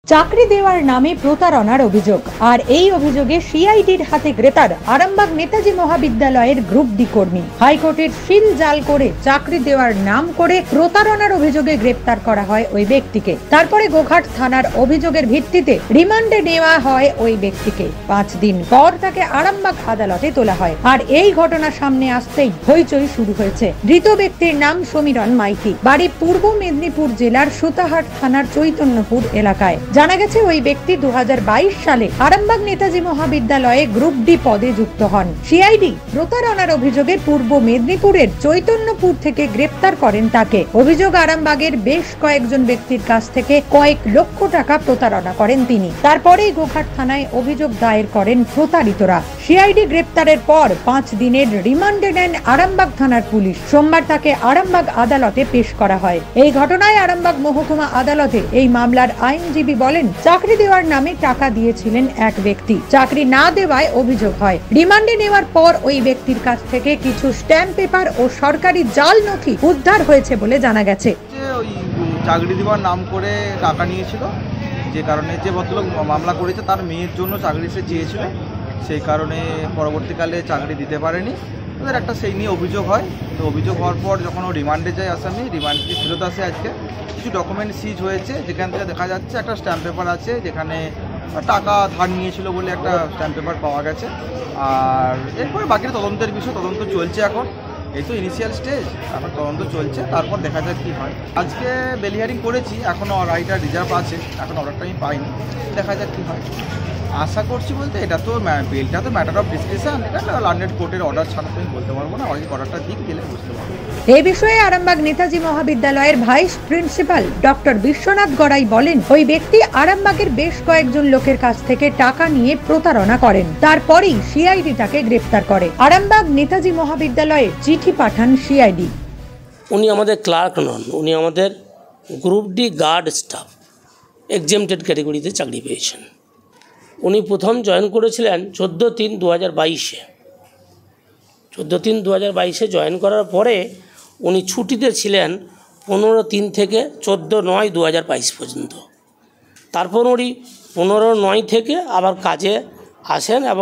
চাকরি দেওয়ার নামে প্রতারণার অভিযোগ, আর এই অভিযোগে সিআইডির হাতে গ্রেপ্তার আরামবাগ নেতাজি মহাবিদ্যালয়ের গ্রুপ ডি কর্মী। হাইকোর্টের সিল জাল করে চাকরি দেওয়ার নাম করে প্রতারণার অভিযোগে গ্রেপ্তার করা হয় ওই ব্যক্তিকে। তারপরে গোঘাট থানার অভিযোগের ভিত্তিতে রিমান্ডে নেওয়া হয় ওই ব্যক্তিকে। 5 দিন পর তাকে আরামবাগ আদালতে তোলা হয়। আর এই ঘটনা সামনে আসতেই হইচই শুরু হয়েছে। ধৃত ব্যক্তির নাম সমীরণ মাইতি, বাড়ি পূর্ব মেদিনীপুর জেলার সুতাহাট থানার চৈতন্যপুর এলাকায়। জানা গেছে ওই ব্যক্তি 2022 সালে আরামবাগ নেতাজি মহাবিদ্যালয়ে গ্রুপ ডি পদে যুক্ত হন। সিআইডি প্রতারণার অভিযোগে পূর্ব মেদিনীপুরের চৈতন্যপুর থেকে গ্রেপ্তার করেন তাকে। অভিযোগ, আরামবাগের বেশ কয়েকজন ব্যক্তির কাছ থেকে কয়েক লক্ষ টাকা প্রতারণা করেন তিনি। তারপরেই গোঘাট থানায় অভিযোগ দায়ের করেন প্রতারিতরা। সিআইডি গ্রেপ্তারের পর 5 দিনের রিমান্ডে নেন আরামবাগ থানার পুলিশ। সোমবার তাকে আরামবাগ আদালতে পেশ করা হয়। এই ঘটনায় আরামবাগ মহকুমা আদালতে এই মামলার আইনজীবী বলেন, চাকরি দেওয়ার নামে টাকা দিয়েছিলেন এক ব্যক্তি, চাকরি না দেওয়ায় অভিযোগ হয়। রিমান্ডে নেওয়ার পর ওই ব্যক্তির কাছ থেকে কিছু স্ট্যাম্প পেপার ও সরকারি জাল নথি উদ্ধার হয়েছে বলে জানা গেছে। ওই চাকরি দেওয়ার নাম করে টাকা নিয়েছিল, যে কারণে যে ভদ্রলোক মামলা করেছে তার মেয়ের জন্য চাকরি সে চেয়েছিল, সেই কারণে পরবর্তীকালে চাকরি দিতে পারেনি। ওদের একটা সেই নিয়ে অভিযোগ হয়। তো অভিযোগ হওয়ার পর যখন ও রিমান্ডে যায় আসামি, রিমান্ডে ফেরত আসে আজকে, কিছু ডকুমেন্ট সিজ হয়েছে, যেখান থেকে দেখা যাচ্ছে একটা স্ট্যাম্প পেপার আছে যেখানে টাকা ধার নিয়েছিল বলে একটা স্ট্যাম্প পেপার পাওয়া গেছে। আর এরপরে বাকি তদন্তের বিষয়, তদন্ত চলছে এখন, এই তো ইনিশিয়াল স্টেজ, এখন তদন্ত চলছে, তারপর দেখা যাক কী হয়। আজকে বেল হিয়ারিং করেছি, এখনও রাইটটা রিজার্ভ আছে, এখন অর্ডারটা আমি পাইনি, দেখা যাক কী হয়। আশা করছি বলতে এটা তো বেলটা তো ম্যাটার অফ ডিসকাশন, এটা লার্নেড কোর্টের অর্ডার ছাড়া তো আমি বলতে পারবো না, অনেক অর্ডারটা দিক গেলে বুঝতে পারবো। এই বিষয়ে আরামবাগ নেতাজি মহাবিদ্যালয়ের vice principal doctor Biswanath Garai বলেন, ওই ব্যক্তি আরামবাগের বেশ কয়েকজন লোকের কাছ থেকে টাকা নিয়ে প্রতারণা করেন। তারপরেই সিআইডি তাকে গ্রেপ্তার করে। আরামবাগ নেতাজি মহাবিদ্যালয়ে চিঠি পাঠান সিআইডি। উনি আমাদের ক্লার্ক নন, উনি আমাদের group D guard staff, exempted ক্যাটাগরিতে চাকরি পেয়েছেন। উনি প্রথম জয়েন করেছিলেন 14/3/2022-এ। 14/3/2022-এ জয়েন করার পরে উনি ছুটিতে ছিলেন 15/3 থেকে 14/9/2022 পর্যন্ত। তারপর উনি 15/9 থেকে আবার কাজে আসেন এবং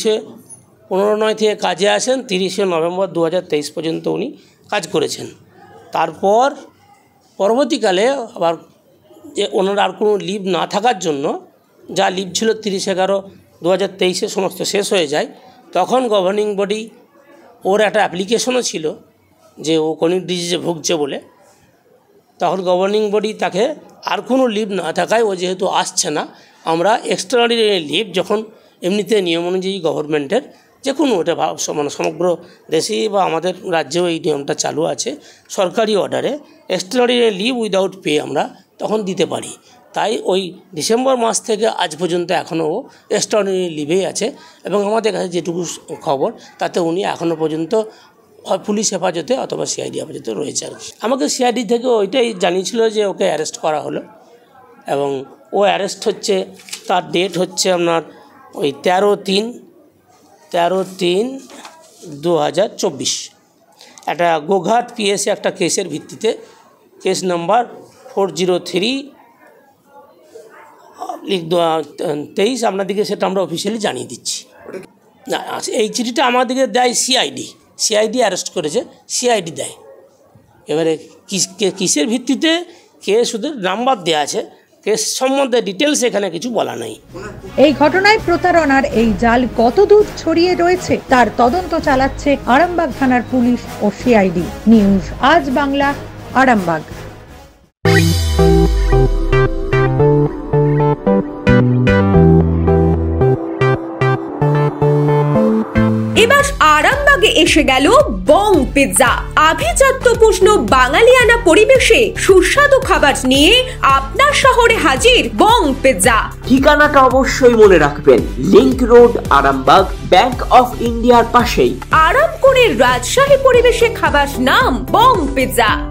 15/9 থেকে কাজে আসেন, 30 নভেম্বর 2023 পর্যন্ত উনি কাজ করেছেন। তারপর পরবর্তীকালে আবার যে ওনার আর কোনো লিভ না থাকার জন্য, যা লিভ ছিল 30/11/2023-এ সমস্ত শেষ হয়ে যায়, তখন গভর্নিং বডি, ওর একটা অ্যাপ্লিকেশনও ছিল যে ও ক্রনিক ডিজিজে ভুগছে বলে, তখন গভর্নিং বডি তাকে আর কোনো লিভ না থাকায়, ও যেহেতু আসছে না, আমরা এক্সট্রাঅর্ডিনারি লিভ, যখন এমনিতে নিয়ম অনুযায়ী গভর্নমেন্টের যে কোনো, ওটা মানে সমগ্র দেশেই বা আমাদের রাজ্যেও এই নিয়মটা চালু আছে, সরকারি অর্ডারে এক্সট্রাঅর্ডিনারি লিভ উইদাউট পে আমরা তখন দিতে পারি। তাই ওই ডিসেম্বর মাস থেকে আজ পর্যন্ত এখনও এক্সট্রাঅর্ডিনারি লিভেই আছে, এবং আমাদের কাছে যেটুকু খবর তাতে উনি এখনও পর্যন্ত পুলিশ হেফাজতে অথবা সিআইডি হেফাজতে রয়েছে। আর আমাকে সিআইডি থেকে ওইটাই জানিয়েছিল যে ওকে অ্যারেস্ট করা হলো, এবং ও অ্যারেস্ট হচ্ছে, তার ডেট হচ্ছে আপনার ওই 13/3/2024, একটা গোঘাট পিএসে একটা কেসের ভিত্তিতে, কেস নাম্বার 403/23, আপনাদেরকে সেটা আমরা অফিসিয়ালি জানিয়ে দিচ্ছি। না, এই চিঠিটা আমাদেরকে দেয় সিআইডি, সিআইডি অ্যারেস্ট করেছে, সিআইডি দেয়। এবারে কিসের ভিত্তিতে কেস, ওদের নাম্বার দেওয়া আছে, কেস সম্বন্ধে ডিটেলস এখানে কিছু বলা নাই। এই ঘটনায় প্রতারণার এই জাল কতদূর ছড়িয়ে রয়েছে তার তদন্ত চালাচ্ছে আরামবাগ থানার পুলিশ ও সিআইডি। নিউজ আজ বাংলা, আরামবাগ। এবার আরামবাগে এসে গেল বং পিৎজা। আভিজাত্যপূর্ণ বাঙালিয়ানা পরিবেশে সুস্বাদু খাবার নিয়ে আপনার শহরে হাজির বং পিৎজা। ঠিকানাটা অবশ্যই মনে রাখবেন, link road, Arambagh, bank of ইন্ডিয়ার পাশেই। আরাম করে রাজশাহী পরিবেশে খাবার নাম বং পিৎজা।